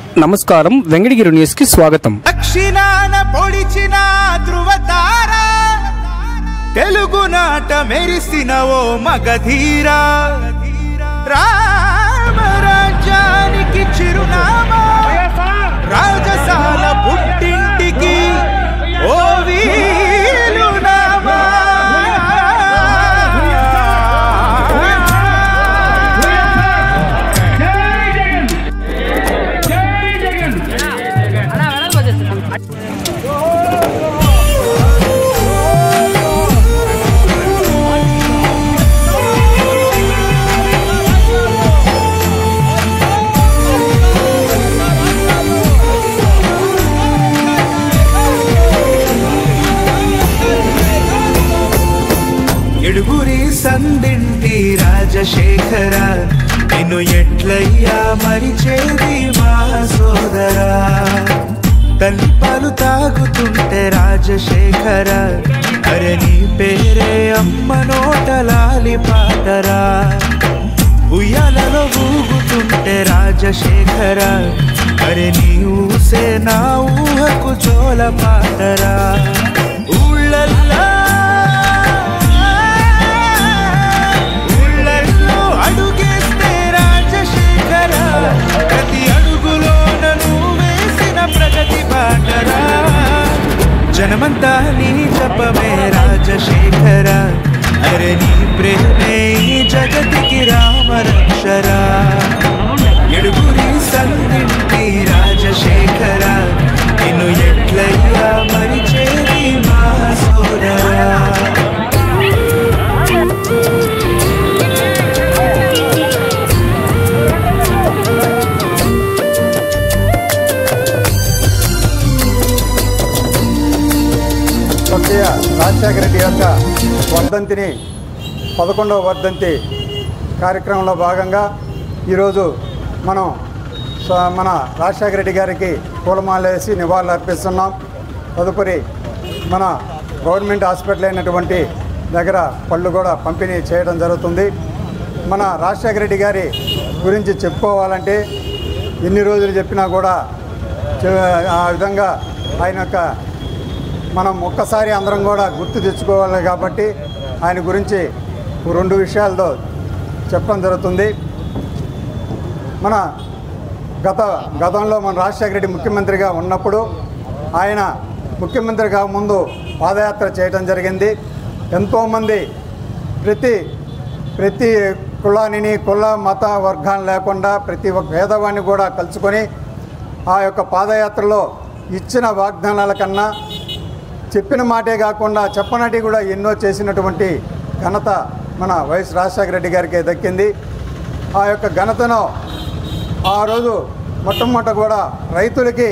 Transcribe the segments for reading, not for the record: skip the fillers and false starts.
నమస్కారం, వెంకటగిరి న్యూస్ కి స్వాగతం. దక్షిణాన పొడిచిన ధృవతార, తెలుగునాట మెరిసిన ఓ మగధీరా, రామరాజ్యానికి చిరునామా, రాజసాల పుట్టింటికి ఓ వీలునామా. ఎడుగురి సందింటి రాజశేఖర, నిన్ను ఎట్లయ్యా మరిచేది మా సోదరా. తల్లి పాలు తాగుతుంటే రాజశేఖర, అరే నీ పేరే అమ్మ నోటలాలి పాటరా. ఉయ్యాలలో ఊగుతుంటే రాజశేఖర, అరే నీ ఊసే నా ఊహకు చోల పాటరా. ఊళ్ళల్లా అడుగేస్తే రాజశేఖర, ప్రతి అడుగులోన నువ్వు వేసిన ప్రగతి బాటరా. జనమంతా నీ జపమే రాజశేఖర, అరే నీ ప్రేమే ఈ జగతికి రామరక్షరా. ఎడుగురి సందింటి రాజశేఖర, నిన్ను ఎట్లయ్యా మరిచేది మా సోదరా. రాజశేఖర రెడ్డి యొక్క వర్ధంతిని 11వ వర్ధంతి కార్యక్రమంలో భాగంగా ఈరోజు మనం మన రాజశేఖర రెడ్డి గారికి పూలమాలేసి నివాళులు అర్పిస్తున్నాం. తదుపరి మన గవర్నమెంట్ హాస్పిటల్ అయినటువంటి దగ్గర పళ్ళు కూడా పంపిణీ చేయడం జరుగుతుంది. మన రాజశేఖర రెడ్డి గారి గురించి చెప్పుకోవాలంటే ఎన్ని రోజులు చెప్పినా కూడా ఆ విధంగా ఆయన యొక్క మనం ఒక్కసారి అందరం కూడా గుర్తు తెచ్చుకోవాలి. కాబట్టి ఆయన గురించి 2 విషయాలతో చెప్పడం జరుగుతుంది. మన గతంలో మన రాజశేఖర రెడ్డి ముఖ్యమంత్రిగా ఉన్నప్పుడు ఆయన ముఖ్యమంత్రి కాకముందు పాదయాత్ర చేయడం జరిగింది. ఎంతోమంది ప్రతి కులాన్ని కుల మత వర్గాన్ని లేకుండా ప్రతి ఒక్క పేదవాడిని కూడా కలుసుకొని ఆ యొక్క పాదయాత్రలో ఇచ్చిన వాగ్దానాల కన్నా చెప్పిన మాటే కాకుండా చెప్పనటి కూడా ఎన్నో చేసినటువంటి ఘనత మన వైఎస్ రాజశేఖర రెడ్డి గారికి దక్కింది. ఆ యొక్క ఘనతను ఆ రోజు మొట్టమొదట కూడా రైతులకి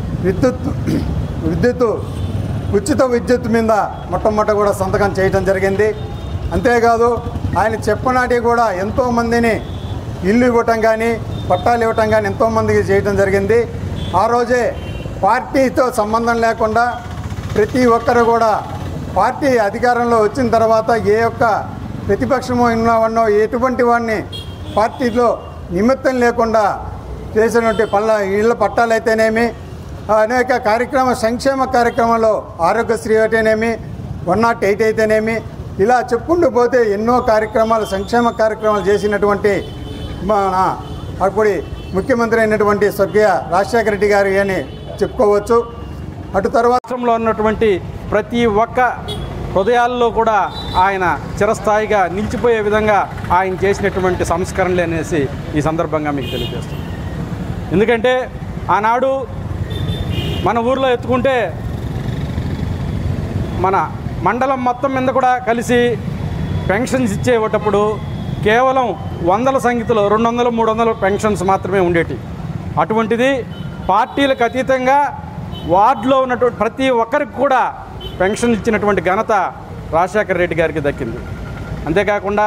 ఉచిత విద్యుత్ మీద మొట్టమొదట కూడా సంతకం చేయడం జరిగింది. అంతేకాదు ఆయన చెప్పనాటి కూడా ఎంతోమందిని ఇల్లు ఇవ్వటం కానీ పట్టాలు ఇవ్వటం కానీ ఎంతోమందికి చేయడం జరిగింది. ఆ రోజే పార్టీతో సంబంధం లేకుండా ప్రతి ఒక్కరు కూడా పార్టీ అధికారంలో వచ్చిన తర్వాత ఏ ఒక్క ప్రతిపక్షము ఉన్నవాడినో ఎటువంటి వాడిని పార్టీలో నిమిత్తం లేకుండా చేసినటువంటి ఇళ్ళ పట్టాలు అయితేనేమి, అనేక సంక్షేమ కార్యక్రమాల్లో ఆరోగ్యశ్రీ అయితేనేమి, 108 అయితేనేమి, ఇలా చెప్పుకుంటూ పోతే ఎన్నో కార్యక్రమాలు సంక్షేమ కార్యక్రమాలు చేసినటువంటి మన అప్పుడు ముఖ్యమంత్రి అయినటువంటి స్వర్గీయ రాజశేఖర రెడ్డి గారి అని చెప్పుకోవచ్చు. అటు తర్వాత రాష్ట్రంలో ఉన్నటువంటి ప్రతి ఒక్క హృదయాల్లో కూడా ఆయన చిరస్థాయిగా నిలిచిపోయే విధంగా ఆయన చేసినటువంటి సంస్కరణలు అనేసి ఈ సందర్భంగా మీకు తెలియజేస్తాం. ఎందుకంటే ఆనాడు మన ఊర్లో ఎత్తుకుంటే మన మండలం మొత్తం మీద కూడా కలిసి పెన్షన్స్ ఇచ్చేటప్పుడు కేవలం వందల సంఖ్యలో 200, 300 పెన్షన్స్ మాత్రమే ఉండేటి. అటువంటిది పార్టీలకు అతీతంగా వార్డులో ఉన్నటువంటి ప్రతి ఒక్కరికి కూడా పెన్షన్ ఇచ్చినటువంటి ఘనత రాజశేఖర రెడ్డి గారికి దక్కింది. అంతేకాకుండా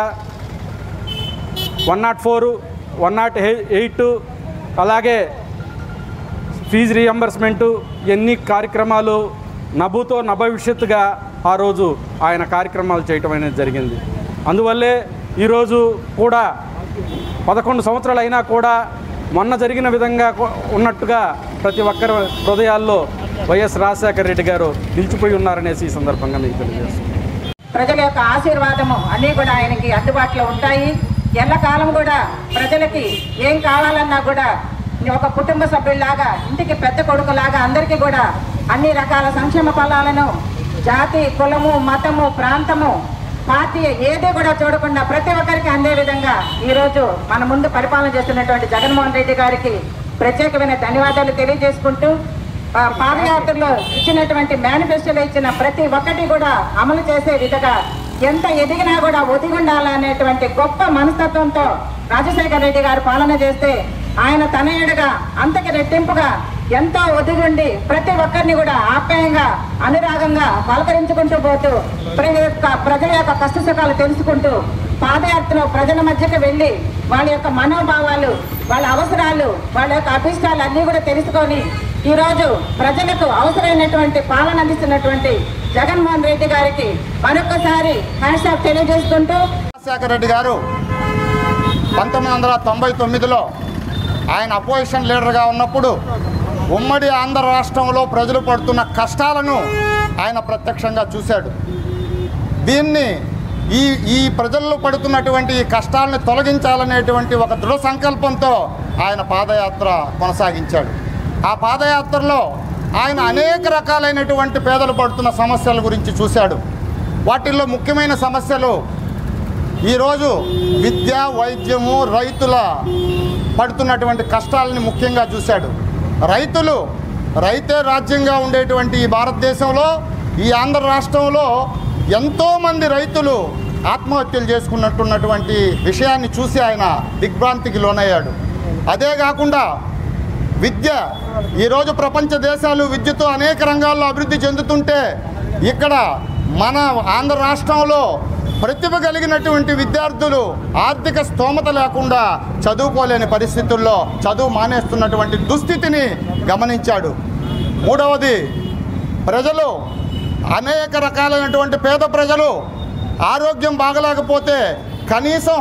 104, 108 అలాగే ఫీజు రీఎంబర్స్మెంటు ఎన్ని కార్యక్రమాలు నభూతో నభవిష్యత్తుగా ఆ రోజు ఆయన కార్యక్రమాలు చేయటం అనేది జరిగింది. అందువల్లే ఈరోజు కూడా 11 సంవత్సరాలు అయినా కూడా మొన్న జరిగిన విధంగా ఉన్నట్టుగా ప్రతి ఒక్కరి హృదయాల్లో వైఎస్ రాజశేఖర రెడ్డి గారు నిలిచిపోయి ఉన్నారనేసి ఈ సందర్భంగా మీకు తెలియజేస్తున్నాను. ప్రజల యొక్క ఆశీర్వాదము అన్నీ కూడా ఆయనకి అందుబాటులో ఉంటాయి. ఎల్లకాలం కూడా ప్రజలకి ఏం కావాలన్నా కూడా ఒక కుటుంబ సభ్యుల్లాగా, ఇంటికి పెద్ద కొడుకులాగా అందరికీ కూడా అన్ని రకాల సంక్షేమ ఫలాలను జాతి, కులము, మతము, ప్రాంతము, పార్టీ ఏది కూడా చూడకుండా ప్రతి ఒక్కరికి అందే విధంగా ఈరోజు మన ముందు పరిపాలన చేస్తున్నటువంటి జగన్మోహన్ రెడ్డి గారికి ప్రత్యేకమైన ధన్యవాదాలు తెలియజేసుకుంటూ, పాదయాత్రలో ఇచ్చినటువంటి మేనిఫెస్టోలో ఇచ్చిన ప్రతి ఒక్కటి కూడా అమలు చేసే విధంగా ఎంత ఎదిగినా కూడా ఒదిగి ఉండాలనేటువంటి గొప్ప మనస్తత్వంతో రాజశేఖర రెడ్డి గారు పాలన చేస్తే ఆయన తనయుడుగా అంతకి రెట్టింపుగా ఎంతో ఒదిగుండి ప్రతి ఒక్కరిని కూడా ఆప్యాయంగా, అనురాగంగా పలకరించుకుంటూ పోతూ ప్రజల యొక్క కష్ట సుఖాలు తెలుసుకుంటూ పాదయాత్రలో ప్రజల మధ్యకి వెళ్ళి వాళ్ళ యొక్క మనోభావాలు, వాళ్ళ అవసరాలు, వాళ్ళ యొక్క అభిష్టాలు అన్నీ కూడా తెలుసుకొని ఈరోజు ప్రజలకు అవసరమైనటువంటి పాలన అందిస్తున్నటువంటి జగన్మోహన్ రెడ్డి గారికి మరొకసారి హ్యాండ్స్ ఆఫ్ తెలియజేసుకుంటూ, రాజశేఖర రెడ్డి గారు 1999లో ఆయన అపోజిషన్ లీడర్గా ఉన్నప్పుడు ఉమ్మడి ఆంధ్ర రాష్ట్రంలో ప్రజలు పడుతున్న కష్టాలను ఆయన ప్రత్యక్షంగా చూశాడు. దీన్ని ఈ ప్రజల్లో పడుతున్నటువంటి ఈ కష్టాలను తొలగించాలనేటువంటి ఒక దృఢ సంకల్పంతో ఆయన పాదయాత్ర కొనసాగించాడు. ఆ పాదయాత్రలో ఆయన అనేక రకాలైనటువంటి పేదలు పడుతున్న సమస్యల గురించి చూశాడు. వాటిల్లో ముఖ్యమైన సమస్యలు ఈరోజు విద్య, వైద్యము, రైతుల పడుతున్నటువంటి కష్టాలని ముఖ్యంగా చూశాడు. రైతే రాజ్యంగా ఉండేటువంటి ఈ భారతదేశంలో, ఈ ఆంధ్ర రాష్ట్రంలో ఎంతోమంది రైతులు ఆత్మహత్యలు చేసుకున్నట్టున్నటువంటి విషయాన్ని చూసి ఆయన దిగ్భ్రాంతికి లోనయ్యాడు. అదే కాకుండా విద్య, ఈరోజు ప్రపంచ దేశాలు విద్యతో అనేక రంగాల్లో అభివృద్ధి చెందుతుంటే ఇక్కడ మన ఆంధ్ర రాష్ట్రంలో ప్రతిభ కలిగినటువంటి విద్యార్థులు ఆర్థిక స్తోమత లేకుండా చదువుకోలేని పరిస్థితుల్లో చదువు మానేస్తున్నటువంటి దుస్థితిని గమనించాడు. మూడవది, ప్రజలు అనేక రకాలైనటువంటి పేద ప్రజలు ఆరోగ్యం బాగలేకపోతే కనీసం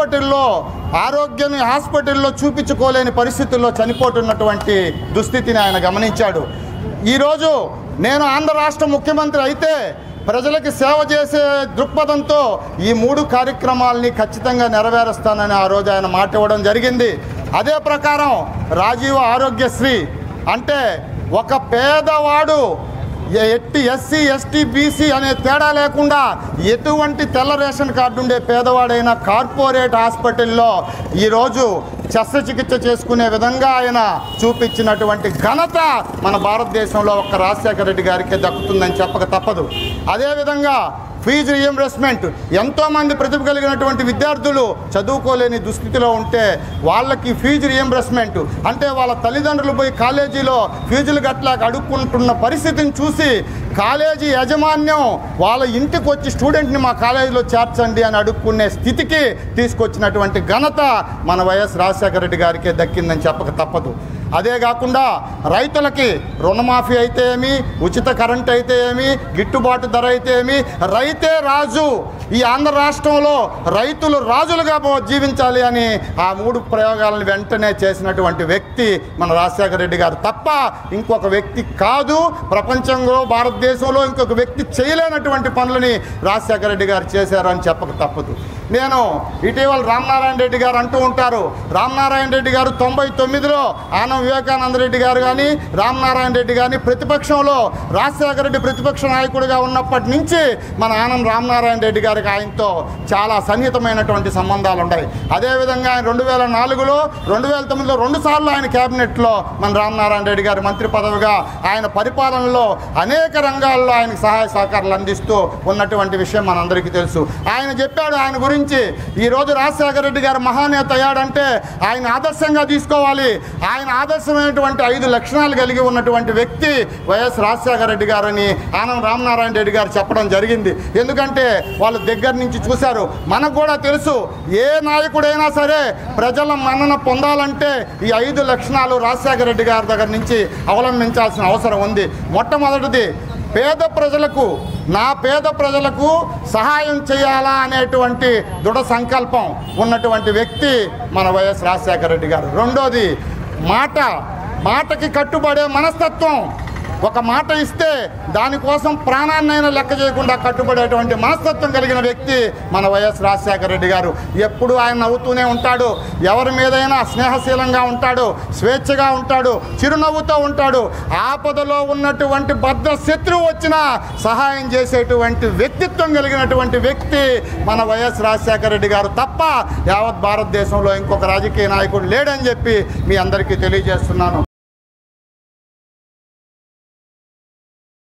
హాస్పిటల్లో చూపించుకోలేని పరిస్థితుల్లో చనిపోతున్నటువంటి దుస్థితిని ఆయన గమనించాడు. ఈరోజు నేను ఆంధ్ర రాష్ట్ర ముఖ్యమంత్రి అయితే ప్రజలకి సేవ చేసే దృక్పథంతో ఈ 3 కార్యక్రమాలని ఖచ్చితంగా నెరవేరుస్తానని ఆ రోజు ఆయన మాట ఇవ్వడం జరిగింది. అదే ప్రకారం రాజీవ్ ఆరోగ్యశ్రీ అంటే ఒక పేదవాడు ఎస్సీ, ఎస్టీ, బీసీ అనే తేడా లేకుండా ఎటువంటి తెల్ల రేషన్ కార్డు ఉండే పేదవాడైనా కార్పొరేట్ హాస్పిటల్లో ఈరోజు శస్త్రచికిత్స చేసుకునే విధంగా ఆయన చూపించినటువంటి ఘనత మన భారతదేశంలో ఒక్క రాజశేఖర రెడ్డి గారికే దక్కుతుందని చెప్పక తప్పదు. అదేవిధంగా ఫీజు రియంబర్స్మెంట్, ఎంతోమంది ప్రతిభ కలిగినటువంటి విద్యార్థులు చదువుకోలేని దుస్థితిలో ఉంటే వాళ్ళకి ఫీజు రియంబర్స్మెంట్ అంటే వాళ్ళ తల్లిదండ్రులు పోయి కాలేజీలో ఫీజులు గట్లాగా అడుక్కుంటున్న పరిస్థితిని చూసి కాలేజీ యాజమాన్యం వాళ్ళ ఇంటికి వచ్చి స్టూడెంట్ని మా కాలేజీలో చేర్చండి అని అడుక్కునే స్థితికి తీసుకొచ్చినటువంటి ఘనత మన వైఎస్ రాజశేఖర రెడ్డి గారికే దక్కిందని చెప్పక తప్పదు. అదే కాకుండా రైతులకి రుణమాఫీ అయితే ఏమి, ఉచిత కరెంట్ అయితే ఏమి, గిట్టుబాటు ధర అయితే ఏమి, రైతే రాజు, ఈ ఆంధ్ర రాష్ట్రంలో రైతులు రాజులుగా జీవించాలి అని ఆ 3 ప్రయోగాలను వెంటనే చేసినటువంటి వ్యక్తి మన రాజశేఖర రెడ్డి గారు తప్ప ఇంకొక వ్యక్తి కాదు. ప్రపంచంలో, భారతదేశంలో ఇంకొక వ్యక్తి చేయలేనటువంటి పనులని రాజశేఖర రెడ్డి గారు చేశారని చెప్పక తప్పదు. నేను ఇటీవల రామనారాయణ రెడ్డి గారు అంటూ ఉంటారు, రామనారాయణ రెడ్డి గారు 99లో ఆనం వివేకానంద రెడ్డి గారు కానీ, రామనారాయణ రెడ్డి కానీ ప్రతిపక్షంలో, రాజశేఖర రెడ్డి ప్రతిపక్ష నాయకుడిగా ఉన్నప్పటి నుంచి మన ఆనం రామనారాయణ రెడ్డి గారికి ఆయనతో చాలా సన్నిహితమైనటువంటి సంబంధాలు ఉన్నాయి. అదేవిధంగా ఆయన 2004లో 2009లో 2 సార్లు ఆయన క్యాబినెట్లో మన రామనారాయణ రెడ్డి గారి మంత్రి పదవిగా ఆయన పరిపాలనలో అనేక రంగాల్లో ఆయనకు సహాయ సహకారాలు అందిస్తూ ఉన్నటువంటి విషయం మనందరికీ తెలుసు. ఆయన చెప్పాడు ఆయన గురించి, ఈరోజు రాజశేఖర రెడ్డి గారు మహానేత అయ్యాడంటే ఆయన ఆదర్శంగా తీసుకోవాలి. ఆయన ఆదర్శమైనటువంటి 5 లక్షణాలు కలిగి ఉన్నటువంటి వ్యక్తి వైఎస్ రాజశేఖర రెడ్డి గారని ఆనం రామనారాయణ రెడ్డి గారు చెప్పడం జరిగింది. ఎందుకంటే వాళ్ళు దగ్గర నుంచి చూశారు. మనకు కూడా తెలుసు, ఏ నాయకుడైనా సరే ప్రజల మన్నన పొందాలంటే ఈ 5 లక్షణాలు రాజశేఖర రెడ్డి గారి దగ్గర నుంచి అవలంబించాల్సిన అవసరం ఉంది. మొట్టమొదటిది పేద ప్రజలకు పేద ప్రజలకు సహాయం చేయాలా అనేటువంటి దృఢ సంకల్పం ఉన్నటువంటి వ్యక్తి మన వైఎస్ రాజశేఖర రెడ్డి గారు. రెండోది మాటకి కట్టుబడే మనస్తత్వం. ఒక మాట ఇస్తే దానికోసం ప్రాణాన్నైనా లెక్క చేయకుండా కట్టుబడేటువంటి మనస్తత్వం కలిగిన వ్యక్తి మన వైఎస్ రాజశేఖర రెడ్డి గారు. ఎప్పుడు ఆయన నవ్వుతూనే ఉంటాడు, ఎవరి మీదైనా స్నేహశీలంగా ఉంటాడు, స్వేచ్ఛగా ఉంటాడు, చిరునవ్వుతో ఉంటాడు. ఆపదలో ఉన్నటువంటి భద్ర శత్రువు వచ్చినా సహాయం చేసేటువంటి వ్యక్తిత్వం కలిగినటువంటి వ్యక్తి మన వైఎస్ రాజశేఖర రెడ్డి గారు తప్ప యావత్ భారతదేశంలో ఇంకొక రాజకీయ నాయకుడు లేడని చెప్పి మీ అందరికీ తెలియజేస్తున్నాను.